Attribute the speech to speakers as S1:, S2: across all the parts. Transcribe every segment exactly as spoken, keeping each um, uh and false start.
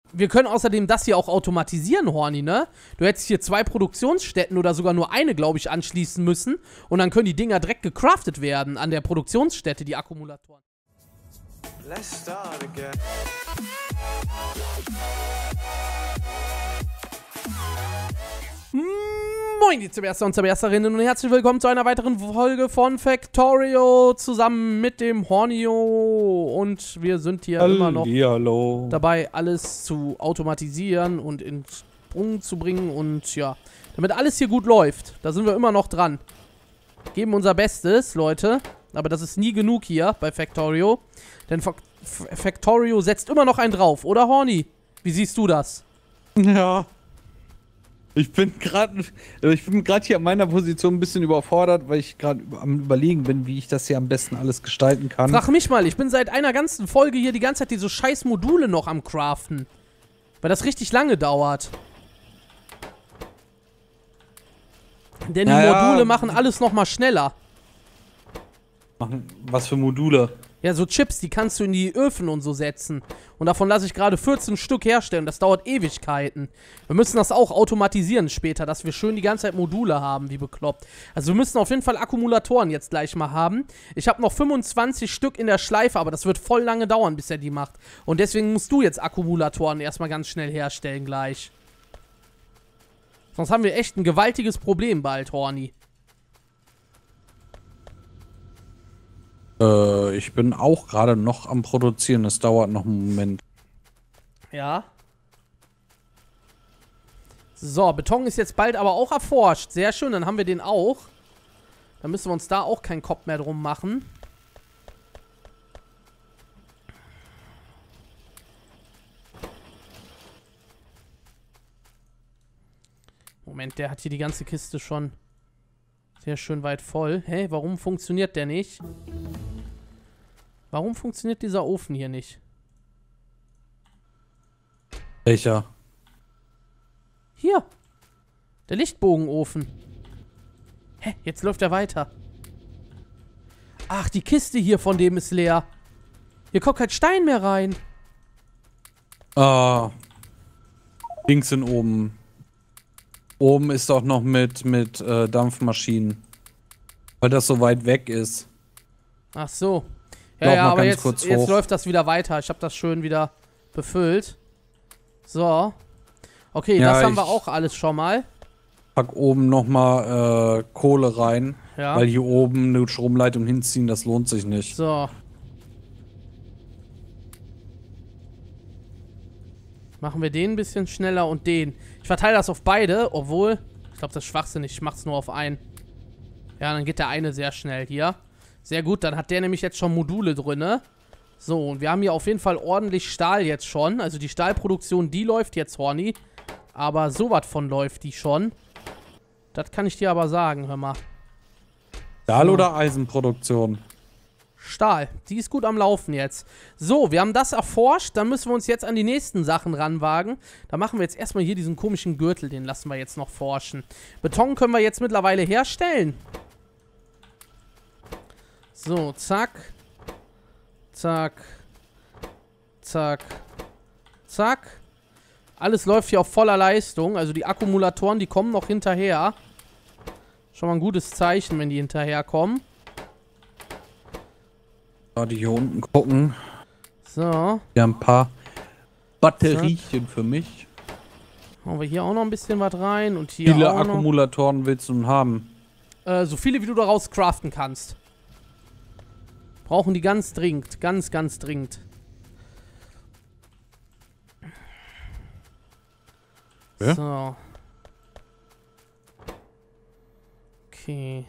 S1: wir können außerdem das hier auch automatisieren, Horny, ne? Du hättest hier zwei Produktionsstätten oder sogar nur eine, glaube ich, anschließen müssen. Und dann können die Dinger direkt gecraftet werden an der Produktionsstätte, die Akkumulatoren. Let's start again. Moin, die Zerberster und Zerbersterinnen und herzlich willkommen zu einer weiteren Folge von Factorio zusammen mit dem Hornio. Und wir sind hier Halli, immer noch hallo. dabei, alles zu automatisieren und in Sprung zu bringen und ja, damit alles hier gut läuft. Da sind wir immer noch dran. Geben unser Bestes, Leute, aber das ist nie genug hier bei Factorio. Denn Fa Factorio setzt immer noch einen drauf, oder Horny? Wie siehst du das?
S2: Ja. Ich bin gerade ich bin gerade hier an meiner Position ein bisschen überfordert, weil ich gerade am Überlegen bin, wie ich das hier am besten alles gestalten kann.
S1: Frag mich mal, ich bin seit einer ganzen Folge hier die ganze Zeit diese scheiß Module noch am Craften. Weil das richtig lange dauert. Denn die
S2: naja,
S1: Module machen alles nochmal schneller.
S2: Machen was für Module?
S1: Ja, so Chips, die kannst du in die Öfen und so setzen. Und davon lasse ich gerade vierzehn Stück herstellen. Das dauert Ewigkeiten. Wir müssen das auch automatisieren später, dass wir schön die ganze Zeit Module haben, wie bekloppt. Also wir müssen auf jeden Fall Akkumulatoren jetzt gleich mal haben. Ich habe noch fünfundzwanzig Stück in der Schleife, aber das wird voll lange dauern, bis er die macht. Und deswegen musst du jetzt Akkumulatoren erstmal ganz schnell herstellen gleich. Sonst haben wir echt ein gewaltiges Problem bald, Horny.
S2: Äh, ich bin auch gerade noch am Produzieren. Es dauert noch einen Moment.
S1: Ja. So, Beton ist jetzt bald aber auch erforscht. Sehr schön, dann haben wir den auch. Dann müssen wir uns da auch keinen Kopf mehr drum machen. Moment, der hat hier die ganze Kiste schon sehr schön weit voll. Hä, warum funktioniert der nicht? Warum funktioniert dieser Ofen hier nicht?
S2: Welcher?
S1: Hier. Der Lichtbogenofen. Hä, jetzt läuft er weiter. Ach, die Kiste hier von dem ist leer. Hier kommt kein Stein mehr rein.
S2: Ah. Links sind oben. Oben ist doch noch mit, mit äh, Dampfmaschinen. Weil das so weit weg ist.
S1: Ach so. Ja, ja, aber jetzt, jetzt läuft das wieder weiter. Ich habe das schön wieder befüllt. So. Okay, ja, das haben wir auch alles schon mal.
S2: Pack oben nochmal äh, Kohle rein. Ja. Weil hier oben eine Stromleitung hinziehen, das lohnt sich nicht.
S1: So. Machen wir den ein bisschen schneller und den. Ich verteile das auf beide, obwohl, ich glaube, das ist schwachsinnig. Ich mach's nur auf einen. Ja, dann geht der eine sehr schnell hier. Sehr gut, dann hat der nämlich jetzt schon Module drin. So, und wir haben hier auf jeden Fall ordentlich Stahl jetzt schon. Also die Stahlproduktion, die läuft jetzt, Horny. Aber sowas von läuft die schon. Das kann ich dir aber sagen, hör mal.
S2: Stahl- so. Oder Eisenproduktion?
S1: Stahl. Die ist gut am Laufen jetzt. So, wir haben das erforscht. Dann müssen wir uns jetzt an die nächsten Sachen ranwagen. Da machen wir jetzt erstmal hier diesen komischen Gürtel. Den lassen wir jetzt noch forschen. Beton können wir jetzt mittlerweile herstellen. So, zack. Zack. Zack. Zack. Alles läuft hier auf voller Leistung. Also die Akkumulatoren, die kommen noch hinterher. Schon mal ein gutes Zeichen, wenn die hinterherkommen.
S2: Die hier unten gucken.
S1: So.
S2: Wir haben ein paar Batteriechen für mich.
S1: Machen wir hier auch noch ein bisschen was rein. Und hier
S2: Wie viele
S1: auch
S2: Akkumulatoren noch. willst du haben?
S1: Äh, so viele, wie du daraus craften kannst. Brauchen die ganz dringend. Ganz, ganz dringend. Ja? So. Okay.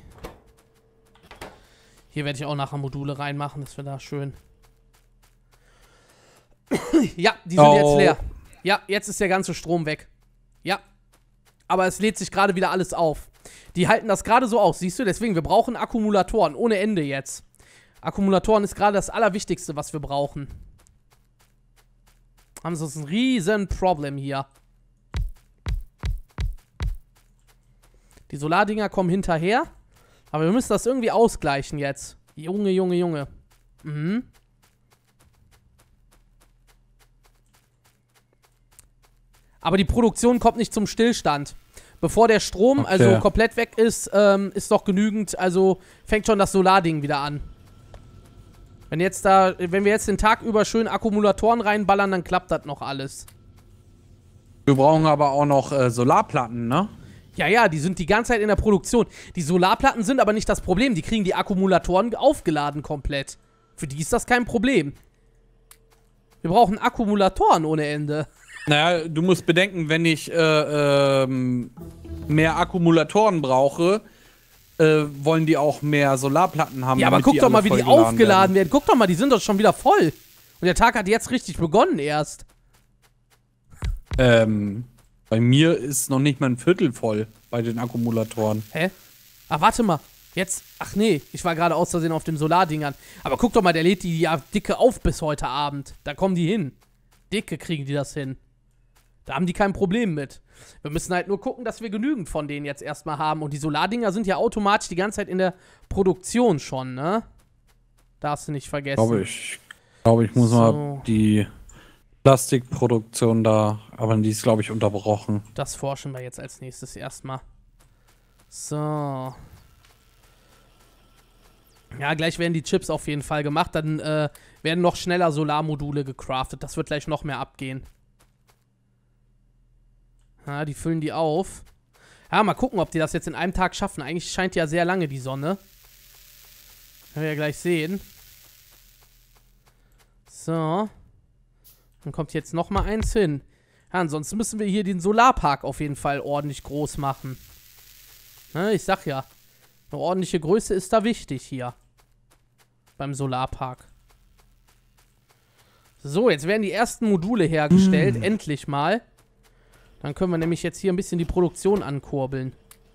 S1: Hier werde ich auch nachher Module reinmachen, dass wir da schön... Ja, die sind oh. jetzt leer. Ja, jetzt ist der ganze Strom weg. Ja. Aber es lädt sich gerade wieder alles auf. Die halten das gerade so aus, siehst du? Deswegen, wir brauchen Akkumulatoren ohne Ende jetzt. Akkumulatoren ist gerade das Allerwichtigste, was wir brauchen. Haben sie ein riesen Problem hier. Die Solardinger kommen hinterher. Aber wir müssen das irgendwie ausgleichen jetzt. Junge, Junge, Junge. Mhm. Aber die Produktion kommt nicht zum Stillstand. Bevor der Strom okay. also komplett weg ist, ähm, ist noch genügend, also fängt schon das Solarding wieder an. Wenn jetzt da, wenn wir jetzt den Tag über schön Akkumulatoren reinballern, dann klappt das noch alles.
S2: Wir brauchen aber auch noch äh, Solarplatten, ne?
S1: Ja, ja, die sind die ganze Zeit in der Produktion. Die Solarplatten sind aber nicht das Problem. Die kriegen die Akkumulatoren aufgeladen komplett. Für die ist das kein Problem. Wir brauchen Akkumulatoren ohne Ende.
S2: Naja, du musst bedenken, wenn ich äh, ähm, mehr Akkumulatoren brauche, äh, wollen die auch mehr Solarplatten haben.
S1: Ja, aber guck doch mal, wie die aufgeladen werden. werden. Guck doch mal, die sind doch schon wieder voll. Und der Tag hat jetzt richtig begonnen erst.
S2: Ähm, bei mir ist noch nicht mal ein Viertel voll bei den Akkumulatoren.
S1: Hä? Ah, warte mal. Jetzt, ach nee, ich war gerade aus Versehen auf dem Solardingern. Aber guck doch mal, der lädt die ja dicke auf bis heute Abend. Da kommen die hin. Dicke kriegen die das hin. Da haben die kein Problem mit. Wir müssen halt nur gucken, dass wir genügend von denen jetzt erstmal haben. Und die Solardinger sind ja automatisch die ganze Zeit in der Produktion schon, ne? Darfst du nicht vergessen.
S2: Glaube ich. glaube, ich muss so. mal die Plastikproduktion da, aber die ist, glaube ich, unterbrochen.
S1: Das forschen wir jetzt als nächstes erstmal. So. Ja, gleich werden die Chips auf jeden Fall gemacht. Dann äh, werden noch schneller Solarmodule gecraftet. Das wird gleich noch mehr abgehen. Ja, die füllen die auf. Ja, mal gucken, ob die das jetzt in einem Tag schaffen. Eigentlich scheint ja sehr lange die Sonne. Werden wir ja gleich sehen. So. Dann kommt jetzt noch mal eins hin. Ja, ansonsten müssen wir hier den Solarpark auf jeden Fall ordentlich groß machen. Ne, ich sag ja, eine ordentliche Größe ist da wichtig hier. Beim Solarpark. So, jetzt werden die ersten Module hergestellt. Mm. Endlich mal. Dann können wir nämlich jetzt hier ein bisschen die Produktion ankurbeln.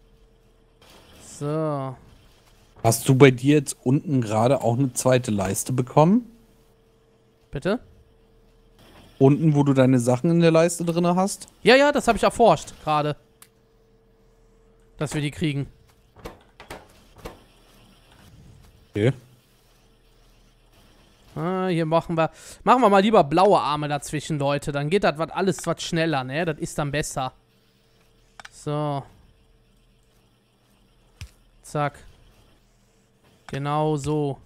S1: So.
S2: Hast du bei dir jetzt unten gerade auch eine zweite Leiste bekommen?
S1: Bitte?
S2: Unten, wo du deine Sachen in der Leiste drin hast?
S1: Ja, ja, das habe ich erforscht gerade. Dass wir die kriegen.
S2: Okay.
S1: Ah, hier machen wir, machen wir mal lieber blaue Arme dazwischen, Leute. Dann geht das was alles was schneller, ne? Das ist dann besser. So. Zack. Genau so.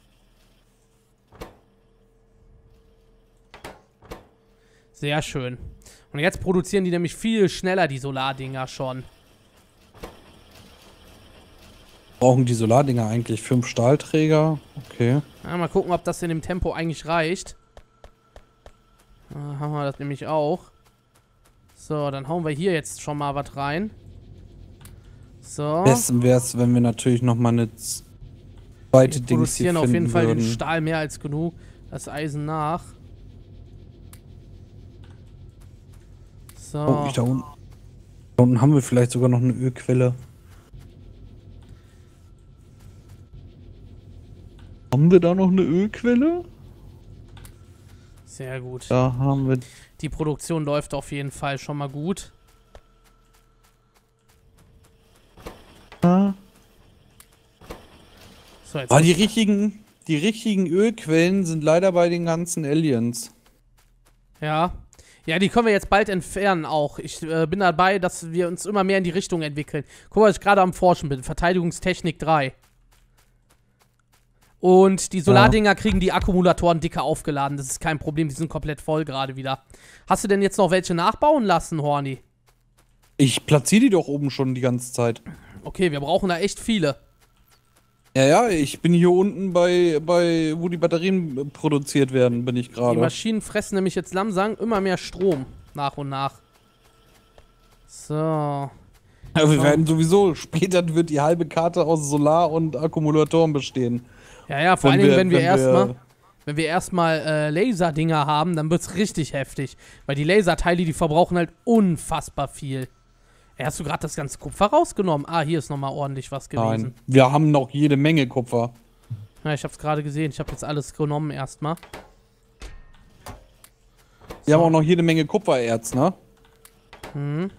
S1: Sehr schön. Und jetzt produzieren die nämlich viel schneller, die Solardinger schon.
S2: Brauchen die Solardinger eigentlich fünf Stahlträger? Okay.
S1: Ja, mal gucken, ob das in dem Tempo eigentlich reicht. Da haben wir das nämlich auch. So, dann hauen wir hier jetzt schon mal was rein. So.
S2: Am besten wäre es, wenn wir natürlich noch mal eine zweite Ding
S1: produzieren auf jeden Fall den Stahl mehr als genug. Das Eisen nach. So.
S2: Oh, ich da unten. Da unten haben wir vielleicht sogar noch eine Ölquelle. Haben wir da noch eine Ölquelle?
S1: Sehr gut.
S2: Da haben wir.
S1: Die Produktion läuft auf jeden Fall schon mal gut.
S2: Ja.
S1: So, jetzt
S2: Aber die richtigen, die richtigen Ölquellen sind leider bei den ganzen Aliens.
S1: Ja. Ja, die können wir jetzt bald entfernen auch. Ich äh, bin dabei, dass wir uns immer mehr in die Richtung entwickeln. Guck mal, was ich gerade am Forschen bin. Verteidigungstechnik drei. Und die Solardinger ja. kriegen die Akkumulatoren dicker aufgeladen. Das ist kein Problem, die sind komplett voll gerade wieder. Hast du denn jetzt noch welche nachbauen lassen, Horny?
S2: Ich platziere die doch oben schon die ganze Zeit.
S1: Okay, wir brauchen da echt viele.
S2: Ja, ja, ich bin hier unten bei, bei wo die Batterien produziert werden, bin ich gerade.
S1: Die Maschinen fressen nämlich jetzt langsam immer mehr Strom, nach und nach. So.
S2: Ja, wir so. werden sowieso, später wird die halbe Karte aus Solar- und Akkumulatoren bestehen.
S1: Ja, ja, vor allen Dingen, wenn wir erstmal wenn wir erstmal äh, Laserdinger haben, dann wird's richtig heftig. Weil die Laserteile, die verbrauchen halt unfassbar viel. Ja, hast du gerade das ganze Kupfer rausgenommen? Ah, hier ist nochmal ordentlich was gewesen.
S2: Nein, wir haben noch jede Menge Kupfer.
S1: Ja, ich hab's gerade gesehen. Ich habe jetzt alles genommen erstmal.
S2: Wir so. haben auch noch jede Menge Kupfererz, ne?
S1: Mhm.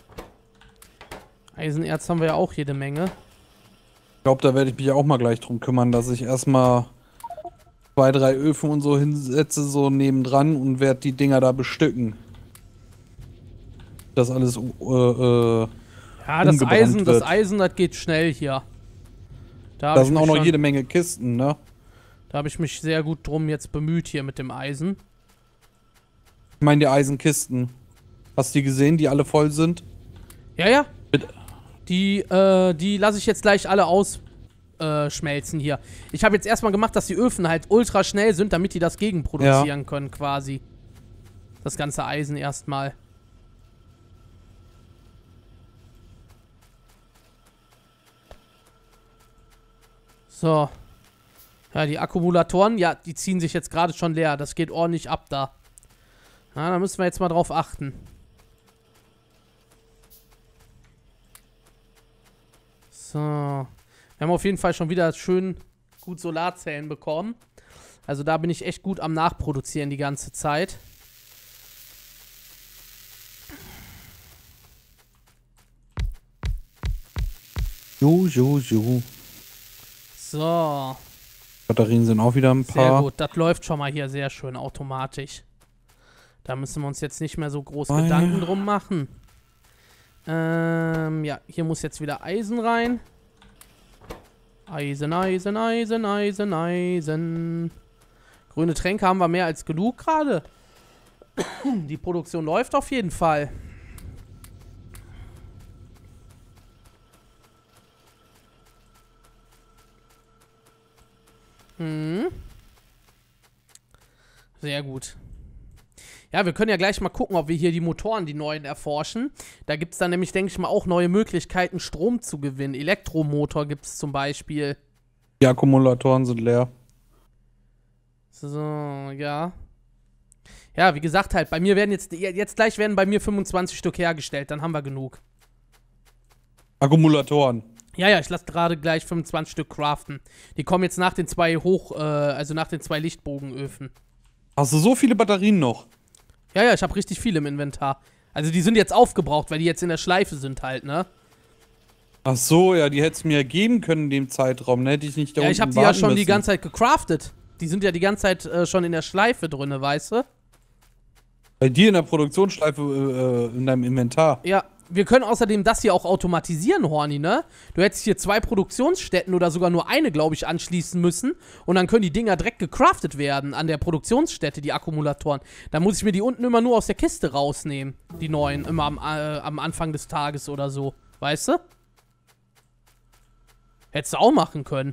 S1: Eisenerz haben wir ja auch jede Menge.
S2: Ich glaube, da werde ich mich auch mal gleich drum kümmern, dass ich erstmal zwei, drei Öfen und so hinsetze, so nebendran und werde die Dinger da bestücken. Das alles äh, äh,
S1: Ja, das Eisen, wird. das Eisen, das geht schnell hier.
S2: Da, da sind auch noch schon, jede Menge Kisten, ne?
S1: Da habe ich mich sehr gut drum jetzt bemüht hier mit dem Eisen.
S2: Ich meine die Eisenkisten. Hast du die gesehen, die alle voll sind?
S1: Ja, ja. Bitte. Die, äh, die lasse ich jetzt gleich alle ausschmelzen äh, hier. Ich habe jetzt erstmal gemacht, dass die Öfen halt ultra schnell sind, damit die das gegenproduzieren ja. können quasi. Das ganze Eisen erstmal. So. Ja, die Akkumulatoren, ja, die ziehen sich jetzt gerade schon leer. Das geht ordentlich ab da. Ja, da müssen wir jetzt mal drauf achten. So. Wir haben auf jeden Fall schon wieder schön gut Solarzellen bekommen. Also da bin ich echt gut am Nachproduzieren die ganze Zeit.
S2: Jo, jo, jo.
S1: So.
S2: Batterien sind auch wieder ein paar.
S1: Sehr gut, das läuft schon mal hier sehr schön automatisch. Da müssen wir uns jetzt nicht mehr so groß oh, Gedanken ja. drum machen. Ähm, ja, hier muss jetzt wieder Eisen rein. Eisen, Eisen, Eisen, Eisen, Eisen. Grüne Tränke haben wir mehr als genug gerade. Die Produktion läuft auf jeden Fall. Mhm. Sehr gut. Ja, wir können ja gleich mal gucken, ob wir hier die Motoren, die neuen, erforschen. Da gibt es dann nämlich, denke ich mal, auch neue Möglichkeiten, Strom zu gewinnen. Elektromotor gibt es zum Beispiel.
S2: Die Akkumulatoren sind leer.
S1: So, ja. Ja, wie gesagt halt, bei mir werden jetzt, jetzt gleich werden bei mir fünfundzwanzig Stück hergestellt, dann haben wir genug.
S2: Akkumulatoren.
S1: Ja, ja, ich lasse gerade gleich fünfundzwanzig Stück craften. Die kommen jetzt nach den zwei Hoch, äh, also nach den zwei Lichtbogenöfen.
S2: Hast du so viele Batterien noch?
S1: Ja, ja, ich habe richtig viele im Inventar. Also die sind jetzt aufgebraucht, weil die jetzt in der Schleife sind halt, ne?
S2: Ach so, ja, die hättest du mir geben können in dem Zeitraum, ne? Hätte ich nicht da
S1: Ja,
S2: unten
S1: ich habe die ja schon
S2: müssen.
S1: die ganze Zeit gecraftet. Die sind ja die ganze Zeit äh, schon in der Schleife drinne, weißt du?
S2: Bei dir in der Produktionsschleife äh, in deinem Inventar?
S1: Ja, wir können außerdem das hier auch automatisieren, Horny, ne? Du hättest hier zwei Produktionsstätten oder sogar nur eine, glaube ich, anschließen müssen. Und dann können die Dinger direkt gecraftet werden an der Produktionsstätte, die Akkumulatoren. Da muss ich mir die unten immer nur aus der Kiste rausnehmen. Die neuen, immer am, äh, am Anfang des Tages oder so. Weißt du? Hättest du auch machen können.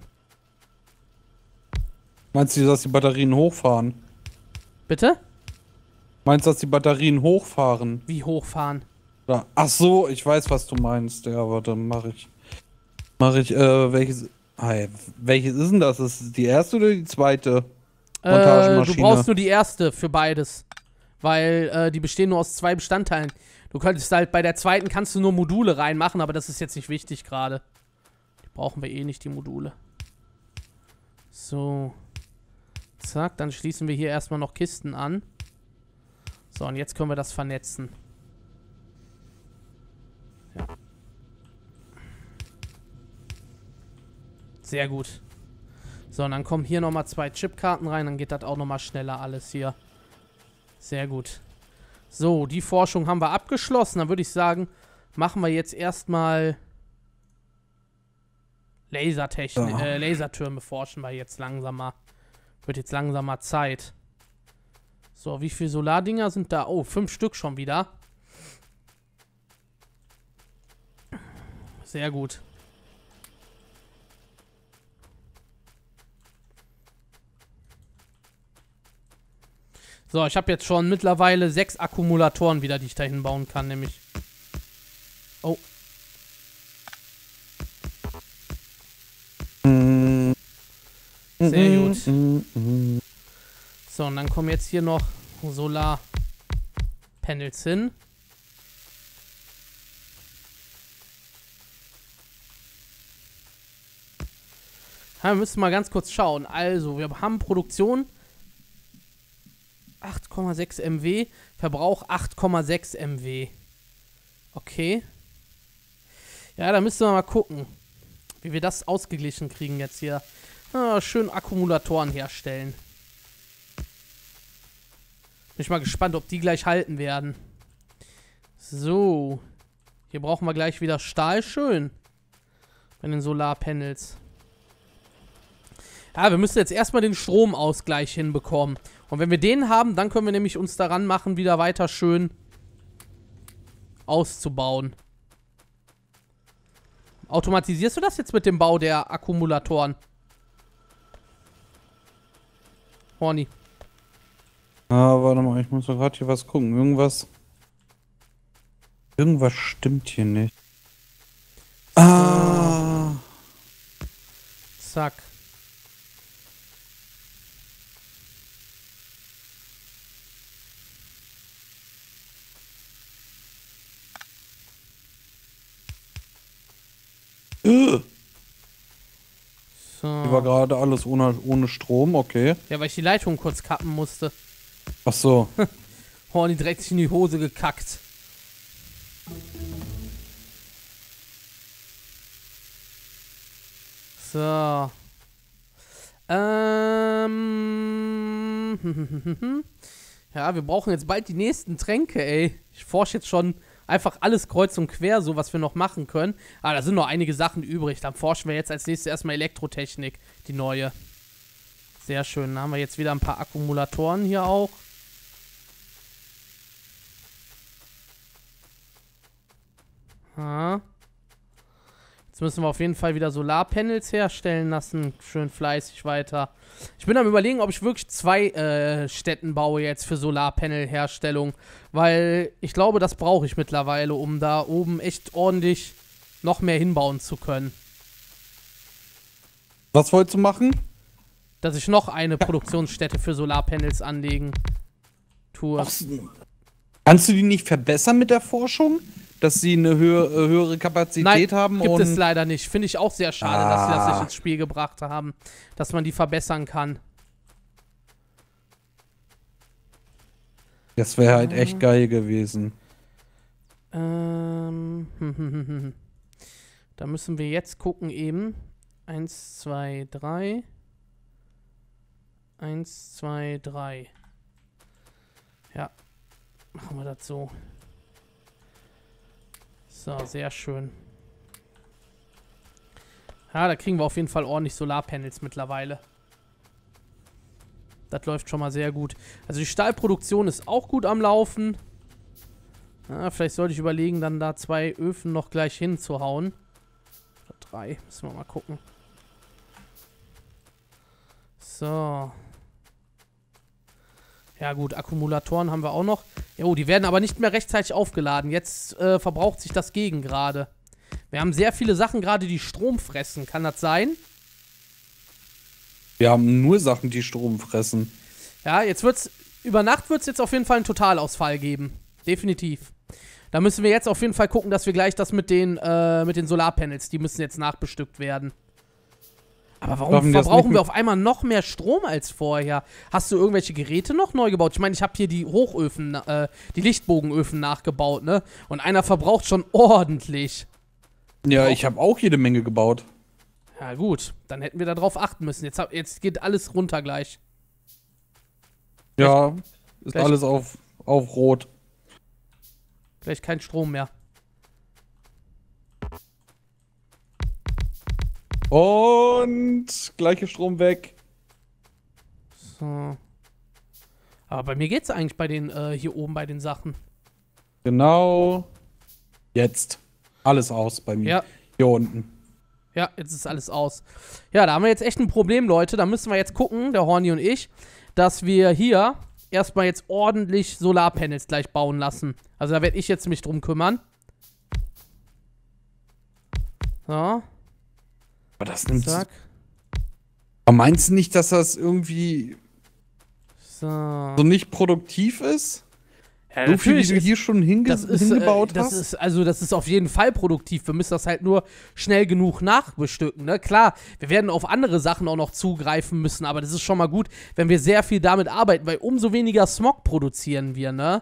S2: Meinst du, dass die Batterien hochfahren?
S1: Bitte?
S2: Meinst du, dass die Batterien hochfahren?
S1: Wie hochfahren?
S2: Ja. Ach so, ich weiß, was du meinst. Ja, warte, mach ich. Mach ich, äh, welches. Hey, welches ist denn das? Ist es die erste oder die zweite
S1: Montagemaschine? Äh, du brauchst nur die erste für beides. Weil, äh, die bestehen nur aus zwei Bestandteilen. Du könntest halt, bei der zweiten kannst du nur Module reinmachen, aber das ist jetzt nicht wichtig gerade. Die brauchen wir eh nicht, die Module. So. Zack, dann schließen wir hier erstmal noch Kisten an. So, und jetzt können wir das vernetzen. Ja. Sehr gut. So, und dann kommen hier nochmal zwei Chipkarten rein, dann geht das auch nochmal schneller alles hier. Sehr gut. So, die Forschung haben wir abgeschlossen. Dann würde ich sagen, machen wir jetzt erstmal Lasertechnik, ja. äh, Lasertürme forschen wir jetzt langsam mal. Wird jetzt langsam mal Zeit. So, wie viele Solardinger sind da? Oh, fünf Stück schon wieder. Sehr gut. So, ich habe jetzt schon mittlerweile sechs Akkumulatoren wieder, die ich da hinbauen kann, nämlich. Oh. Sehr gut. So, und dann kommen jetzt hier noch Solarpanels hin. Ja, wir müssen mal ganz kurz schauen. Also, wir haben Produktion acht Komma sechs Megawatt, Verbrauch acht Komma sechs Megawatt. Okay. Ja, da müssen wir mal gucken, wie wir das ausgeglichen kriegen jetzt hier. Ah, schön Akkumulatoren herstellen. Bin ich mal gespannt, ob die gleich halten werden. So. Hier brauchen wir gleich wieder Stahl. Schön. Bei den Solarpanels. Ja, wir müssen jetzt erstmal den Stromausgleich hinbekommen. Und wenn wir den haben, dann können wir nämlich uns daran machen, wieder weiter schön auszubauen. Automatisierst du das jetzt mit dem Bau der Akkumulatoren? Horny.
S2: Ah, warte mal, ich muss doch gerade hier was gucken. Irgendwas. Irgendwas stimmt hier nicht. So. Ah.
S1: Zack.
S2: Uh. So. Hier war gerade alles ohne, ohne Strom, okay.
S1: Ja, weil ich die Leitung kurz kappen musste.
S2: Ach so.
S1: Horny direkt sich in die Hose gekackt. So. Ähm. Ja, wir brauchen jetzt bald die nächsten Tränke, ey. Ich forsche jetzt schon einfach alles kreuz und quer, so was wir noch machen können. Aber da sind noch einige Sachen übrig. Dann forschen wir jetzt als nächstes erstmal Elektrotechnik, die neue. Sehr schön. Dann haben wir jetzt wieder ein paar Akkumulatoren hier auch. Ha. Jetzt müssen wir auf jeden Fall wieder Solarpanels herstellen lassen. Schön fleißig weiter. Ich bin am Überlegen, ob ich wirklich zwei äh, Stätten baue jetzt für Solarpanel-Herstellung. Weil ich glaube, das brauche ich mittlerweile, um da oben echt ordentlich noch mehr hinbauen zu können.
S2: Was wolltest du machen?
S1: Dass ich noch eine Produktionsstätte für Solarpanels anlegen tue.
S2: Ach, kannst du die nicht verbessern mit der Forschung? Dass sie eine höher, äh, höhere Kapazität
S1: Nein,
S2: haben?
S1: Gibt
S2: und
S1: es leider nicht. Finde ich auch sehr schade, ah. dass sie das nicht ins Spiel gebracht haben. Dass man die verbessern kann.
S2: Das wäre halt echt geil gewesen.
S1: Ähm. Hm, hm, hm, hm. Da müssen wir jetzt gucken eben. Eins, zwei, drei. Eins, zwei, drei. Ja. Machen wir das so. So, sehr schön. Ja, da kriegen wir auf jeden Fall ordentlich Solarpanels mittlerweile. Das läuft schon mal sehr gut. Also die Stahlproduktion ist auch gut am Laufen. Ja, vielleicht sollte ich überlegen, dann da zwei Öfen noch gleich hinzuhauen. Oder drei, müssen wir mal gucken. So. Ja gut, Akkumulatoren haben wir auch noch. Jo, die werden aber nicht mehr rechtzeitig aufgeladen. Jetzt äh, verbraucht sich das gegen gerade. Wir haben sehr viele Sachen gerade, die Strom fressen. Kann das sein?
S2: Wir haben nur Sachen, die Strom fressen.
S1: Ja, jetzt wird's, über Nacht wird es jetzt auf jeden Fall einen Totalausfall geben. Definitiv. Da müssen wir jetzt auf jeden Fall gucken, dass wir gleich das mit den, äh, mit den Solarpanels, die müssen jetzt nachbestückt werden. Aber warum verbrauchen wir auf einmal noch mehr Strom als vorher? Hast du irgendwelche Geräte noch neu gebaut? Ich meine, ich habe hier die Hochöfen, äh, die Lichtbogenöfen nachgebaut, ne? Und einer verbraucht schon ordentlich.
S2: Ja, ich habe auch jede Menge gebaut.
S1: Ja gut, dann hätten wir darauf achten müssen. Jetzt, jetzt geht alles runter gleich.
S2: Ja, ist gleich alles auf, auf Rot.
S1: Gleich kein Strom mehr.
S2: Und gleiche Strom weg.
S1: So. Aber bei mir geht's eigentlich bei den, äh, hier oben bei den Sachen.
S2: Genau. Jetzt. Alles aus bei mir.
S1: Ja.
S2: Hier unten.
S1: Ja, jetzt ist alles aus. Ja, da haben wir jetzt echt ein Problem, Leute. Da müssen wir jetzt gucken, der Horny und ich, dass wir hier erstmal jetzt ordentlich Solarpanels gleich bauen lassen. Also da werde ich jetzt mich drum kümmern. So.
S2: Aber das nimmt. Zack. Aber meinst du nicht, dass das irgendwie
S1: so,
S2: so nicht produktiv ist?
S1: Ja,
S2: so viel, wie du hier schon hinge
S1: das ist,
S2: hingebaut
S1: äh, das
S2: hast?
S1: Ist, also das ist auf jeden Fall produktiv. Wir müssen das halt nur schnell genug nachbestücken. Ne? Klar, wir werden auf andere Sachen auch noch zugreifen müssen, aber das ist schon mal gut, wenn wir sehr viel damit arbeiten, weil umso weniger Smog produzieren wir, ne?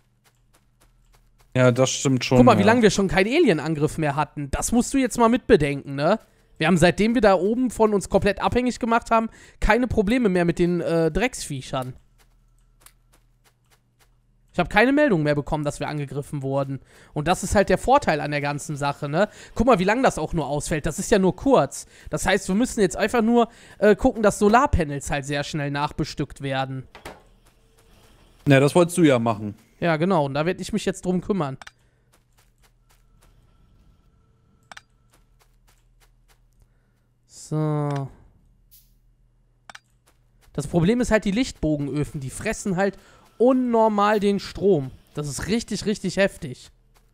S2: Ja, das stimmt schon.
S1: Guck mal,
S2: ja.
S1: wie lange wir schon keinen Alien-Angriff mehr hatten. Das musst du jetzt mal mitbedenken, ne? Wir haben, seitdem wir da oben von uns komplett abhängig gemacht haben, keine Probleme mehr mit den äh, Drecksviechern. Ich habe keine Meldung mehr bekommen, dass wir angegriffen wurden. Und das ist halt der Vorteil an der ganzen Sache, ne? Guck mal, wie lange das auch nur ausfällt. Das ist ja nur kurz. Das heißt, wir müssen jetzt einfach nur äh, gucken, dass Solarpanels halt sehr schnell nachbestückt werden.
S2: Ja, das wolltest du ja machen.
S1: Ja, genau. Und da werde ich mich jetzt drum kümmern. So. Das Problem ist halt die Lichtbogenöfen. Die fressen halt unnormal den Strom. Das ist richtig, richtig heftig.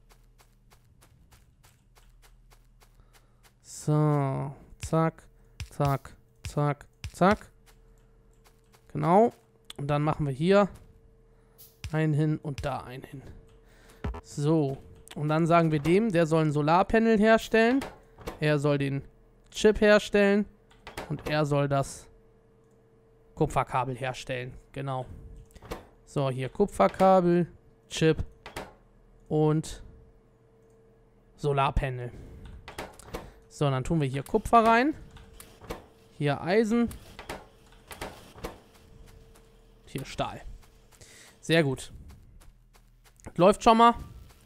S1: So. Zack, zack, zack, zack. Genau. Und dann machen wir hier einen hin und da einen hin. So. Und dann sagen wir dem, der soll ein Solarpanel herstellen. Er soll den Chip herstellen. Und er soll das Kupferkabel herstellen. Genau. So, hier Kupferkabel, Chip und Solarpanel. So, dann tun wir hier Kupfer rein. Hier Eisen. Hier Stahl. Sehr gut. Läuft schon mal.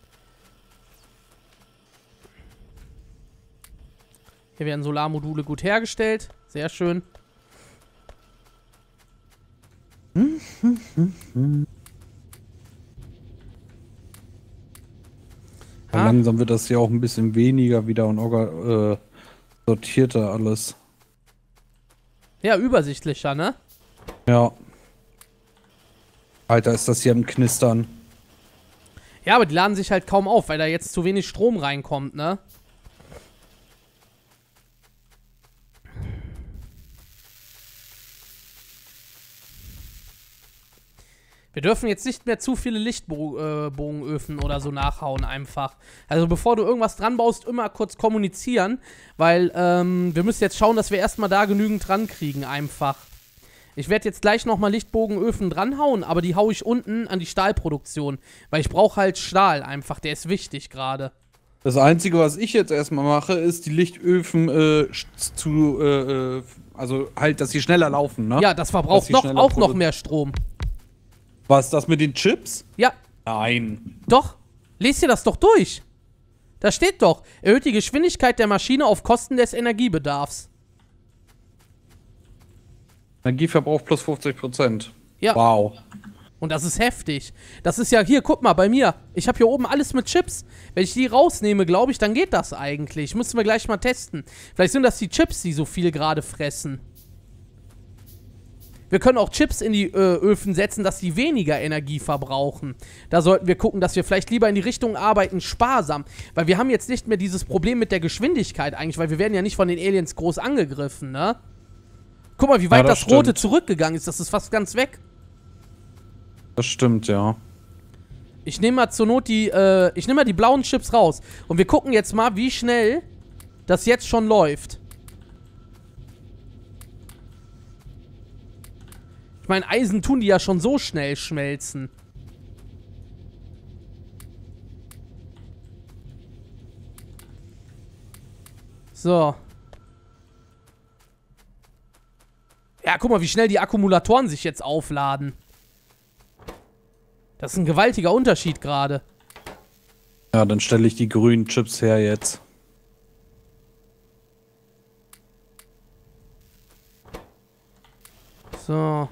S1: Hier werden Solarmodule gut hergestellt. Sehr schön.
S2: Hm, hm, hm, hm. Ja, langsam wird das ja auch ein bisschen weniger wieder und äh, sortierter alles.
S1: Ja, übersichtlicher, ne?
S2: Ja. Alter, ist das hier am Knistern.
S1: Ja, aber die laden sich halt kaum auf, weil da jetzt zu wenig Strom reinkommt, ne? Wir dürfen jetzt nicht mehr zu viele Lichtbogenöfen oder so nachhauen einfach. Also bevor du irgendwas dran baust, immer kurz kommunizieren, weil ähm, wir müssen jetzt schauen, dass wir erstmal da genügend dran kriegen einfach. Ich werde jetzt gleich nochmal Lichtbogenöfen dranhauen, aber die haue ich unten an die Stahlproduktion, weil ich brauche halt Stahl einfach, der ist wichtig gerade.
S2: Das Einzige, was ich jetzt erstmal mache, ist die Lichtöfen äh, zu, äh, also halt, dass sie schneller laufen, ne?
S1: Ja, das verbraucht noch, auch noch mehr Strom.
S2: Was, das mit den Chips?
S1: Ja.
S2: Nein.
S1: Doch. Lies dir das doch durch. Da steht doch, erhöht die Geschwindigkeit der Maschine auf Kosten des Energiebedarfs.
S2: Energieverbrauch plus fünfzig Prozent.
S1: Ja.
S2: Wow.
S1: Und das ist heftig. Das ist ja, hier, guck mal, bei mir. Ich habe hier oben alles mit Chips. Wenn ich die rausnehme, glaube ich, dann geht das eigentlich. Müssen wir gleich mal testen. Vielleicht sind das die Chips, die so viel gerade fressen. Wir können auch Chips in die äh, Öfen setzen, dass die weniger Energie verbrauchen. Da sollten wir gucken, dass wir vielleicht lieber in die Richtung arbeiten, sparsam. Weil wir haben jetzt nicht mehr dieses Problem mit der Geschwindigkeit eigentlich, weil wir werden ja nicht von den Aliens groß angegriffen, ne? Guck mal, wie weit ja, das, das Rote zurückgegangen ist. Das ist fast ganz weg.
S2: Das stimmt, ja.
S1: Ich nehme mal zur Not die, äh, ich nehme mal die blauen Chips raus. Und wir gucken jetzt mal, wie schnell das jetzt schon läuft. Ich meine, Eisen tun die ja schon so schnell schmelzen. So. Ja, guck mal, wie schnell die Akkumulatoren sich jetzt aufladen. Das ist ein gewaltiger Unterschied gerade.
S2: Ja, dann stelle ich die grünen Chips her jetzt.
S1: So.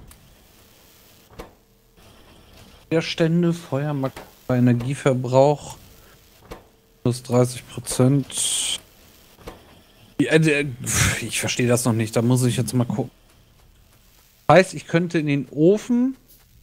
S2: Stände, Feuermarkt bei Energieverbrauch plus dreißig Prozent. Ich verstehe das noch nicht, da muss ich jetzt mal gucken. Heißt, ich könnte in den Ofen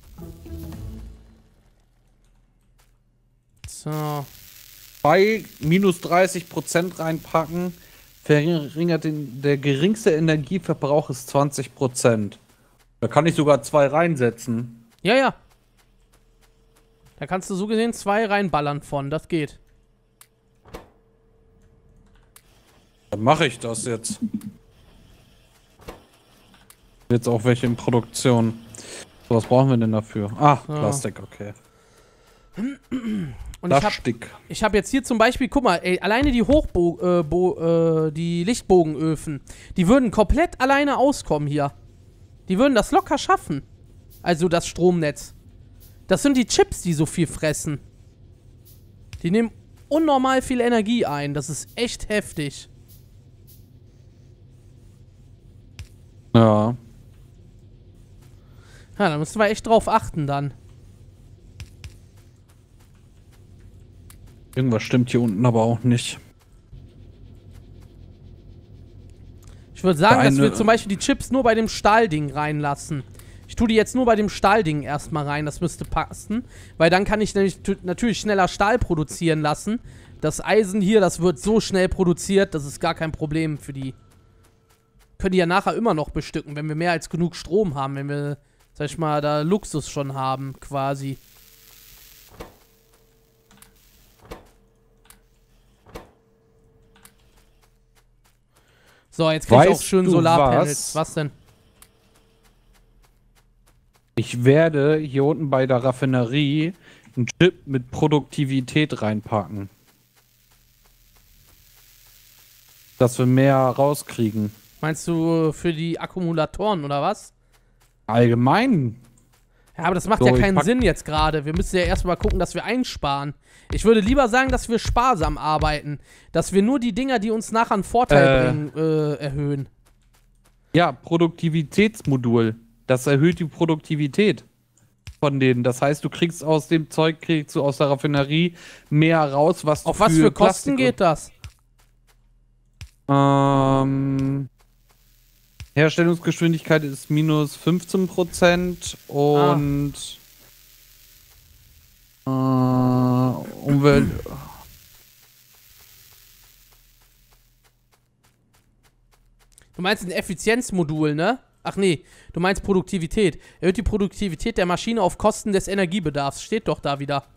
S1: so
S2: bei minus dreißig Prozent reinpacken, verringert den, der geringste Energieverbrauch ist zwanzig Prozent. Da kann ich sogar zwei reinsetzen.
S1: Ja, ja. Da kannst du so gesehen zwei reinballern von, das geht.
S2: Dann mache ich das jetzt. Jetzt auch welche in Produktion. So, was brauchen wir denn dafür? Ah, so. Plastik, okay.
S1: Und ich habe ich hab jetzt hier zum Beispiel, guck mal, ey, alleine die Hochbo äh, Bo äh, die Lichtbogenöfen, die würden komplett alleine auskommen hier. Die würden das locker schaffen. Also das Stromnetz. Das sind die Chips, die so viel fressen. Die nehmen unnormal viel Energie ein. Das ist echt heftig.
S2: Ja.
S1: Ja, da müssen wir echt drauf achten dann.
S2: Irgendwas stimmt hier unten aber auch nicht.
S1: Ich würde sagen, dass wir zum Beispiel die Chips nur bei dem Stahlding reinlassen. Ich tue die jetzt nur bei dem Stahlding erstmal rein. Das müsste passen. Weil dann kann ich nämlich natürlich schneller Stahl produzieren lassen. Das Eisen hier, das wird so schnell produziert, das ist gar kein Problem für die. Können die ja nachher immer noch bestücken, wenn wir mehr als genug Strom haben. Wenn wir, sag ich mal, da Luxus schon haben, quasi. So, jetzt krieg ich auch schön Solarpanels. Was? was denn?
S2: Ich werde hier unten bei der Raffinerie einen Chip mit Produktivität reinpacken. Dass wir mehr rauskriegen.
S1: Meinst du für die Akkumulatoren oder was?
S2: Allgemein.
S1: Ja, aber das macht so, ja keinen Sinn jetzt gerade. Wir müssen ja erstmal gucken, dass wir einsparen. Ich würde lieber sagen, dass wir sparsam arbeiten. Dass wir nur die Dinger, die uns nachher einen Vorteil äh, bringen, äh, erhöhen.
S2: Ja, Produktivitätsmodul. Das erhöht die Produktivität von denen. Das heißt, du kriegst aus dem Zeug, kriegst du aus der Raffinerie mehr raus, was du
S1: Auf was für Kosten geht das?
S2: Ähm... Herstellungsgeschwindigkeit ist minus fünfzehn Prozent und ah. äh, Umwelt.
S1: Du meinst ein Effizienzmodul, ne? Ach nee, du meinst Produktivität. Erhöht die Produktivität der Maschine auf Kosten des Energiebedarfs. Steht doch da wieder.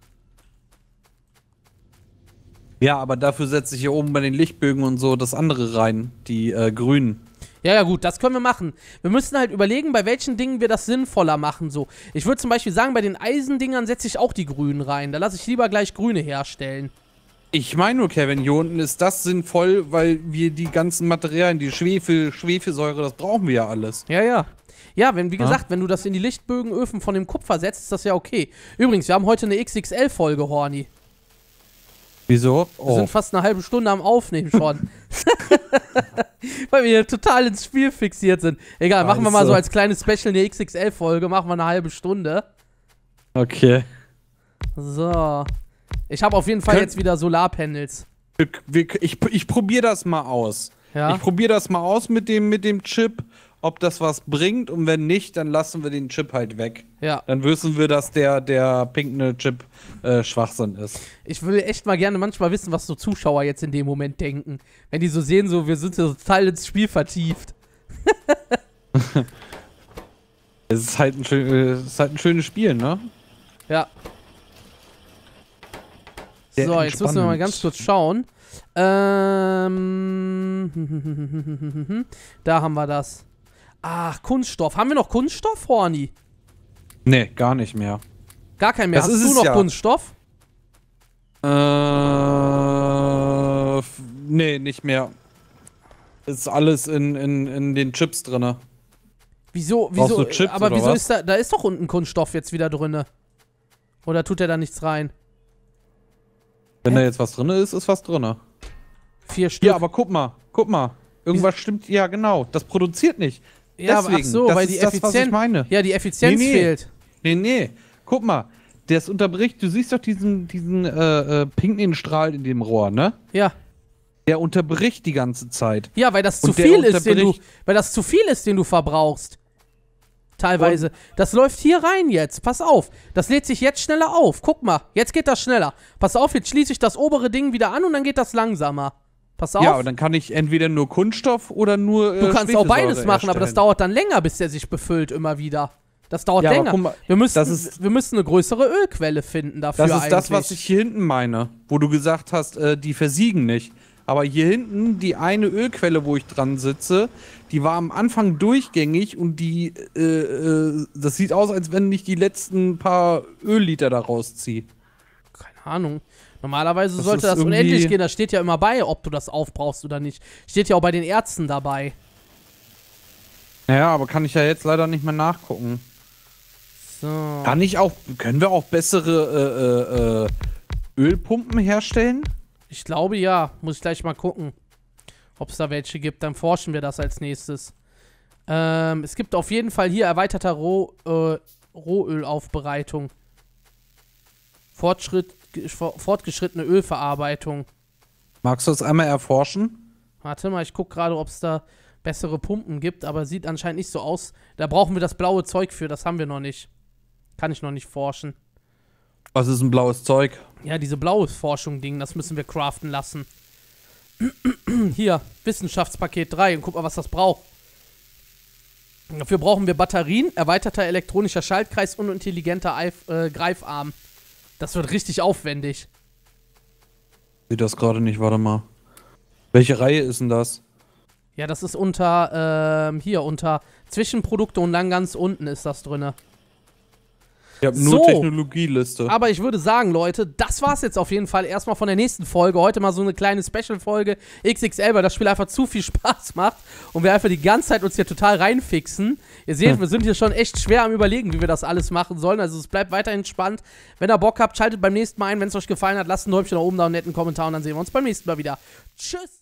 S2: Ja, aber dafür setze ich hier oben bei den Lichtbögen und so das andere rein, die äh, grünen.
S1: Ja, ja, gut, das können wir machen. Wir müssen halt überlegen, bei welchen Dingen wir das sinnvoller machen. So, ich würde zum Beispiel sagen, bei den Eisendingern setze ich auch die grünen rein. Da lasse ich lieber gleich grüne herstellen.
S2: Ich meine nur, Kevin, hier unten ist das sinnvoll, weil wir die ganzen Materialien, die Schwefel, Schwefelsäure, das brauchen wir ja alles.
S1: Ja, ja. Ja, wenn, wie ja? gesagt, wenn du das in die Lichtbögenöfen von dem Kupfer setzt, ist das ja okay. Übrigens, wir haben heute eine X X L-Folge, Horny.
S2: Wieso?
S1: Oh. Wir sind fast eine halbe Stunde am Aufnehmen schon. Weil wir hier total ins Spiel fixiert sind. Egal, machen wir mal so als kleines Special eine X X L-Folge. Machen wir eine halbe Stunde.
S2: Okay.
S1: So. Ich habe auf jeden Fall Kön jetzt wieder Solarpanels.
S2: Ich, ich probiere das mal aus.
S1: Ja?
S2: Ich probiere das mal aus mit dem, mit dem Chip, ob das was bringt. Und wenn nicht, dann lassen wir den Chip halt weg.
S1: Ja.
S2: Dann wissen wir, dass der, der pinkne Chip äh, Schwachsinn ist.
S1: Ich will echt mal gerne manchmal wissen, was so Zuschauer jetzt in dem Moment denken. Wenn die so sehen, so wir sind so total ins Spiel vertieft.
S2: Es ist halt ein, schön, es ist halt ein schönes Spiel, ne?
S1: Ja.
S2: Sehr
S1: so,
S2: entspannt.
S1: Jetzt müssen wir mal ganz kurz schauen. Ähm. Da haben wir das. Ach, Kunststoff. Haben wir noch Kunststoff, Horny?
S2: Nee, gar nicht mehr.
S1: Gar kein mehr.
S2: Das
S1: Hast
S2: ist
S1: du noch
S2: ja.
S1: Kunststoff?
S2: Äh. Nee, nicht mehr. Ist alles in, in, in den Chips drin.
S1: Wieso? Wieso?
S2: Chips,
S1: aber
S2: oder
S1: wieso
S2: was?
S1: ist da. Da ist doch unten Kunststoff jetzt wieder drin. Oder tut er da nichts rein?
S2: Wenn
S1: Hä?
S2: da jetzt was drin ist, ist was drin.
S1: Vier Stück.
S2: Ja, aber guck mal, guck mal. Irgendwas Wie? stimmt. Ja, genau. Das produziert nicht.
S1: Ja,
S2: Deswegen,
S1: aber ach so,
S2: das
S1: weil
S2: ist
S1: die
S2: das,
S1: Effizienz.
S2: was ich meine.
S1: Ja, die Effizienz
S2: nee, nee.
S1: fehlt.
S2: Nee, nee. Guck mal. Das unterbricht. Du siehst doch diesen, diesen äh, äh, pinken Strahl in dem Rohr, ne?
S1: Ja.
S2: Der unterbricht die ganze Zeit.
S1: Ja, weil das
S2: Und
S1: zu
S2: der
S1: viel ist, den du.
S2: unterbricht-
S1: Weil das zu viel ist, den du verbrauchst. Teilweise. Das läuft hier rein jetzt. Pass auf. Das lädt sich jetzt schneller auf. Guck mal. Jetzt geht das schneller. Pass auf, jetzt schließe ich das obere Ding wieder an und dann geht das langsamer. Pass auf.
S2: Ja, aber dann kann ich entweder nur Kunststoff oder nur äh,
S1: Du kannst auch beides
S2: Schwefelsäure
S1: machen, aber das
S2: erstellen.
S1: dauert dann länger, bis der sich befüllt immer wieder. Das dauert
S2: Ja, aber
S1: länger.
S2: guck mal,
S1: wir, müssen,
S2: das ist-
S1: wir müssen eine größere Ölquelle finden dafür
S2: Das ist
S1: eigentlich.
S2: das, was ich hier hinten meine, wo du gesagt hast, äh, die versiegen nicht. Aber hier hinten, die eine Ölquelle, wo ich dran sitze, die war am Anfang durchgängig und die, äh, äh, das sieht aus, als wenn ich die letzten paar Ölliter da rausziehe.
S1: Keine Ahnung. Normalerweise
S2: Das
S1: sollte
S2: ist
S1: das
S2: irgendwie-
S1: unendlich gehen. Das steht ja immer bei, ob du das aufbrauchst oder nicht. Steht ja auch bei den Ärzten dabei.
S2: Naja, aber kann ich ja jetzt leider nicht mehr nachgucken.
S1: So.
S2: Kann ich auch, können wir auch bessere äh, äh, Ölpumpen herstellen?
S1: Ich glaube ja. Muss ich gleich mal gucken, ob es da welche gibt. Dann forschen wir das als nächstes. Ähm, es gibt auf jeden Fall hier erweiterter Roh, äh, Rohölaufbereitung. Fortschritt, fortgeschrittene Ölverarbeitung.
S2: Magst du das einmal erforschen?
S1: Warte mal, ich gucke gerade, ob es da bessere Pumpen gibt, aber sieht anscheinend nicht so aus. Da brauchen wir das blaue Zeug für, das haben wir noch nicht. Kann ich noch nicht forschen.
S2: Was ist ein blaues Zeug?
S1: Ja, diese blaue Forschung-Ding, das müssen wir craften lassen. Hier, Wissenschaftspaket drei und guck mal, was das braucht. Dafür brauchen wir Batterien, erweiterter elektronischer Schaltkreis und intelligenter Eif äh, Greifarm. Das wird richtig aufwendig.
S2: Sieht das gerade nicht, warte mal. Welche Reihe ist denn das?
S1: Ja, das ist unter, ähm, hier, unter Zwischenprodukte und dann ganz unten ist das drinne.
S2: Ich habe nur
S1: so,
S2: Technologieliste.
S1: Aber ich würde sagen, Leute, das war's jetzt auf jeden Fall erstmal von der nächsten Folge. Heute mal so eine kleine Special-Folge X X L, weil das Spiel einfach zu viel Spaß macht und wir einfach die ganze Zeit uns hier total reinfixen. Ihr seht, hm. wir sind hier schon echt schwer am Überlegen, wie wir das alles machen sollen. Also es bleibt weiterhin spannend. Wenn ihr Bock habt, schaltet beim nächsten Mal ein. Wenn es euch gefallen hat, lasst ein Däumchen nach oben da und einen netten Kommentar und dann sehen wir uns beim nächsten Mal wieder. Tschüss!